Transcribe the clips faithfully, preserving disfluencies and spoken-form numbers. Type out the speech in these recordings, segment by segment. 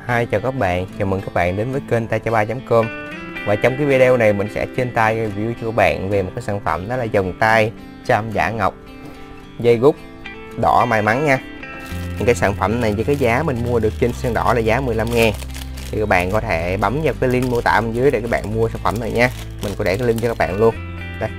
Hi, chào các bạn, chào mừng các bạn đến với kênh tay cha ba chấm com. Và trong cái video này mình sẽ trên tay review cho các bạn về một cái sản phẩm, đó là vòng tay Charm Giả Ngọc dây gút đỏ may mắn nha. Những cái sản phẩm này với cái giá mình mua được trên sàn đỏ là giá mười lăm ngàn. Thì các bạn có thể bấm vào cái link mô tả bên dưới để các bạn mua sản phẩm này nha. Mình có để cái link cho các bạn luôn. Đây.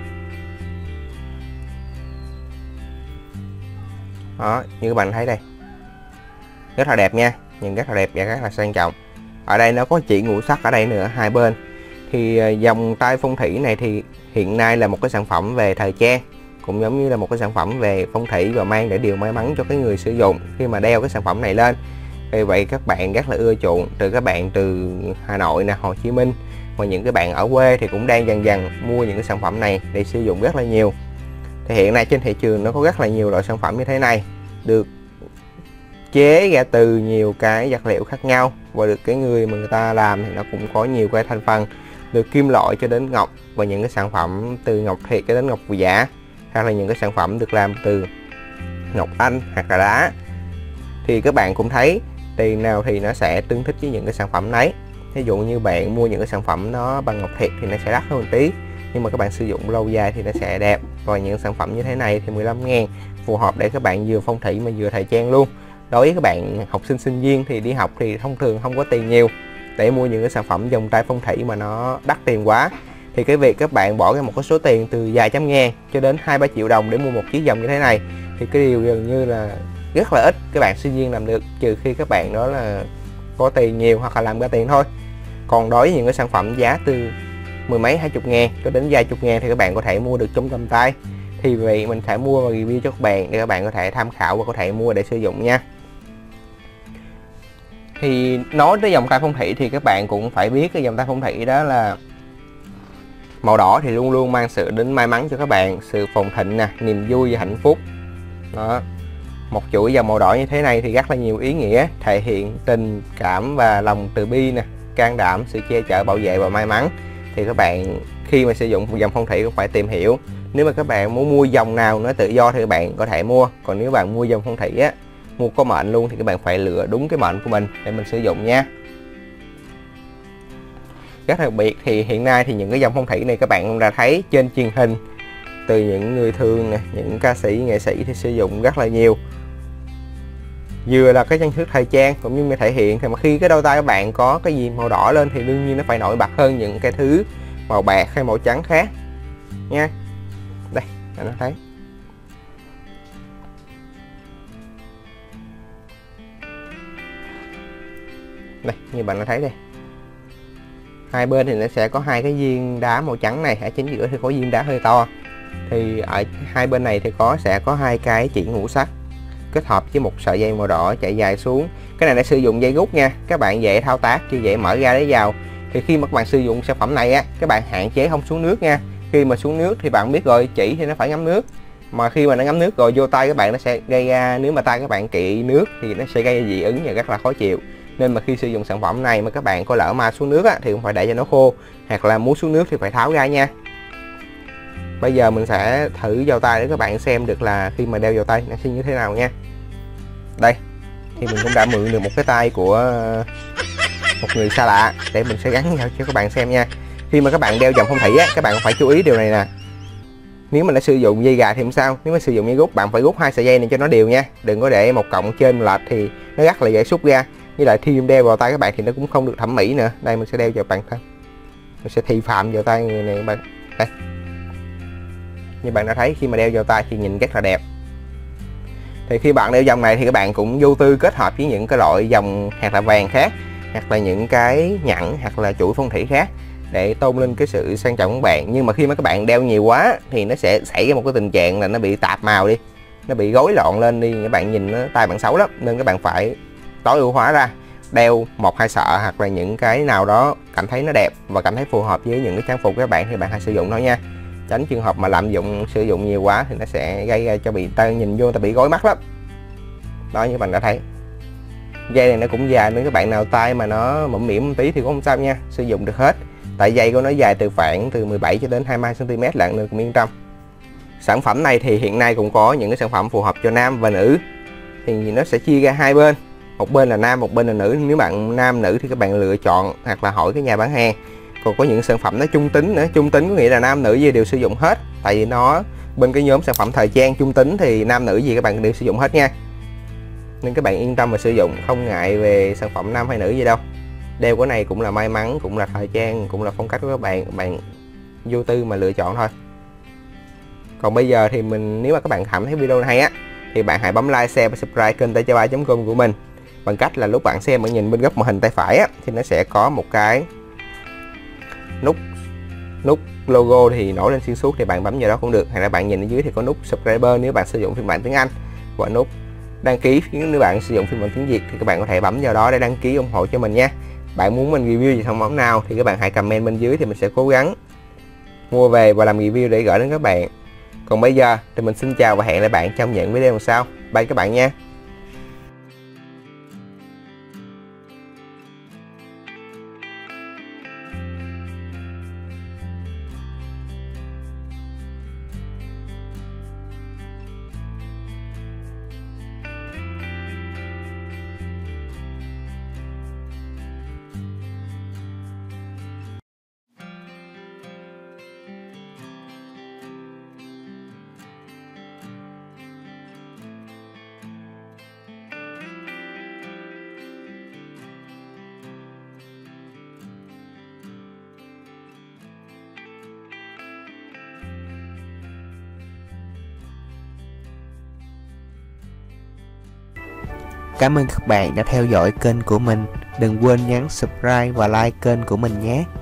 Đó, như các bạn thấy đây. Rất là đẹp nha, nhìn rất là đẹp và rất là sang trọng. Ở đây nó có chỉ ngũ sắc ở đây nữa, hai bên. Thì dòng tay phong thủy này thì hiện nay là một cái sản phẩm về thời trang, cũng giống như là một cái sản phẩm về phong thủy và mang để điều may mắn cho cái người sử dụng khi mà đeo cái sản phẩm này lên. Vì vậy các bạn rất là ưa chuộng, từ các bạn từ Hà Nội nè, Hồ Chí Minh, và những cái bạn ở quê thì cũng đang dần dần mua những cái sản phẩm này để sử dụng rất là nhiều. Thì hiện nay trên thị trường nó có rất là nhiều loại sản phẩm như thế này, được chế ra từ nhiều cái vật liệu khác nhau, và được cái người mà người ta làm thì nó cũng có nhiều cái thành phần, từ kim loại cho đến ngọc, và những cái sản phẩm từ ngọc thiệt cho đến ngọc giả, hoặc là những cái sản phẩm được làm từ ngọc anh hoặc là đá. Thì các bạn cũng thấy tiền nào thì nó sẽ tương thích với những cái sản phẩm đấy. Ví dụ như bạn mua những cái sản phẩm nó bằng ngọc thiệt thì nó sẽ đắt hơn một tí, nhưng mà các bạn sử dụng lâu dài thì nó sẽ đẹp. Rồi những sản phẩm như thế này thì mười lăm ngàn, phù hợp để các bạn vừa phong thủy mà vừa thời trang luôn. Đối với các bạn học sinh sinh viên thì đi học thì thông thường không có tiền nhiều để mua những cái sản phẩm vòng tay phong thủy mà nó đắt tiền quá, thì cái việc các bạn bỏ ra một cái số tiền từ vài trăm ngàn cho đến hai ba triệu đồng để mua một chiếc vòng như thế này thì cái điều gần như là rất là ít các bạn sinh viên làm được, trừ khi các bạn đó là có tiền nhiều hoặc là làm ra tiền thôi. Còn đối với những cái sản phẩm giá từ mười mấy hai chục ngàn cho đến vài chục ngàn thì các bạn có thể mua được trong tầm tay. Thì vậy mình sẽ mua và review cho các bạn để các bạn có thể tham khảo và có thể mua để sử dụng nha. Thì nói tới dòng tay phong thủy thì các bạn cũng phải biết cái dòng tay phong thủy đó là màu đỏ thì luôn luôn mang sự đến may mắn cho các bạn, sự phồn thịnh nè, niềm vui và hạnh phúc. Đó. Một chuỗi dòng màu đỏ như thế này thì rất là nhiều ý nghĩa, thể hiện tình cảm và lòng từ bi nè, can đảm, sự che chở, bảo vệ và may mắn. Thì các bạn khi mà sử dụng dòng phong thủy cũng phải tìm hiểu. Nếu mà các bạn muốn mua dòng nào nó tự do thì các bạn có thể mua. Còn nếu bạn mua dòng phong thủy á, mua có mệnh luôn thì các bạn phải lựa đúng cái mệnh của mình để mình sử dụng nha. Rất đặc biệt thì hiện nay thì những cái dòng phong thủy này các bạn cũng đã thấy trên truyền hình từ những người thường nè, những ca sĩ, nghệ sĩ thì sử dụng rất là nhiều. Vừa là cái trang sức thời trang cũng như thể hiện, thì mà khi cái đôi tay các bạn có cái gì màu đỏ lên thì đương nhiên nó phải nổi bật hơn những cái thứ màu bạc hay màu trắng khác nha. Đây, nó thấy. Đây, như bạn đã thấy đây. Hai bên thì nó sẽ có hai cái viên đá màu trắng này, ở chính giữa thì có viên đá hơi to. Thì ở hai bên này thì có sẽ có hai cái chỉ ngũ sắc kết hợp với một sợi dây màu đỏ chạy dài xuống. Cái này đã sử dụng dây gút nha, các bạn dễ thao tác, chứ dễ mở ra lấy vào. Thì khi mà các bạn sử dụng sản phẩm này á, các bạn hạn chế không xuống nước nha. Khi mà xuống nước thì bạn biết rồi, chỉ thì nó phải ngấm nước, mà khi mà nó ngấm nước rồi vô tay các bạn nó sẽ gây ra, nếu mà tay các bạn kỵ nước thì nó sẽ gây dị ứng và rất là khó chịu. Nên mà khi sử dụng sản phẩm này mà các bạn có lỡ ma xuống nước á, thì cũng phải để cho nó khô, hoặc là muốn xuống nước thì phải tháo ra nha. Bây giờ mình sẽ thử vào tay để các bạn xem được là khi mà đeo vào tay nó sẽ như thế nào nha. Đây, thì mình cũng đã mượn được một cái tay của một người xa lạ để mình sẽ gắn vào cho các bạn xem nha. Khi mà các bạn đeo dòng phong thủy á, các bạn phải chú ý điều này nè. Nếu mà đã sử dụng dây gà thì không sao, nếu mà sử dụng dây gút bạn phải rút hai sợi dây này cho nó đều nha, đừng có để một cọng trên một lệch thì nó rất là dễ xúc ra. Với lại khi đeo vào tay các bạn thì nó cũng không được thẩm mỹ nữa. Đây mình sẽ đeo cho bạn thân, mình sẽ thị phạm vào tay người này các bạn. Đây, như bạn đã thấy khi mà đeo vào tay thì nhìn rất là đẹp. Thì khi bạn đeo dòng này thì các bạn cũng vô tư kết hợp với những cái loại dòng hoặc là vàng khác, hoặc là những cái nhẫn hoặc là chuỗi phong thủy khác để tôn lên cái sự sang trọng của các bạn. Nhưng mà khi mà các bạn đeo nhiều quá thì nó sẽ xảy ra một cái tình trạng là nó bị tạp màu đi, nó bị rối loạn lên đi, các bạn nhìn nó tay bạn xấu lắm. Nên các bạn phải tối ưu hóa ra, đeo một hai sợi hoặc là những cái nào đó cảm thấy nó đẹp và cảm thấy phù hợp với những cái trang phục của các bạn thì bạn hãy sử dụng thôi nha. Tránh trường hợp mà lạm dụng sử dụng nhiều quá thì nó sẽ gây ra cho bị tay nhìn vô ta bị rối mắt lắm. Đó, như bạn đã thấy dây này nó cũng dài, nên các bạn nào tay mà nó mõm mỉm một tí thì cũng không sao nha, sử dụng được hết. Tại dây của nó dài từ khoảng từ mười bảy cho đến hai mươi hai xăng ti mét lận, nên cũng yên tâm. Sản phẩm này thì hiện nay cũng có những cái sản phẩm phù hợp cho nam và nữ, thì nó sẽ chia ra hai bên. một bên là nam một bên là nữ. Nếu bạn nam nữ thì các bạn lựa chọn hoặc là hỏi cái nhà bán hàng. Còn có những sản phẩm nó trung tính nữa, trung tính có nghĩa là nam nữ gì đều sử dụng hết, tại vì nó bên cái nhóm sản phẩm thời trang trung tính thì nam nữ gì các bạn đều sử dụng hết nha, nên các bạn yên tâm mà sử dụng, không ngại về sản phẩm nam hay nữ gì đâu. Đeo cái này cũng là may mắn, cũng là thời trang, cũng là phong cách của các bạn, các bạn vô tư mà lựa chọn thôi. Còn bây giờ thì mình, nếu mà các bạn cảm thấy video này hay á thì bạn hãy bấm like, share và subscribe kênh tay ba chấm com của mình bằng cách là lúc bạn xem, bạn nhìn bên góc màn hình tay phải á thì nó sẽ có một cái nút nút logo thì nổi lên xuyên suốt, thì bạn bấm vào đó cũng được, hay là bạn nhìn ở dưới thì có nút subscriber nếu bạn sử dụng phiên bản tiếng Anh, và nút đăng ký nếu bạn sử dụng phiên bản tiếng Việt thì các bạn có thể bấm vào đó để đăng ký ủng hộ cho mình nha. Bạn muốn mình review về sản phẩm nào thì các bạn hãy comment bên dưới thì mình sẽ cố gắng mua về và làm review để gửi đến các bạn. Còn bây giờ thì mình xin chào và hẹn lại bạn trong những video lần sau. Bye các bạn nha. Cảm ơn các bạn đã theo dõi kênh của mình. Đừng quên nhấn subscribe và like kênh của mình nhé.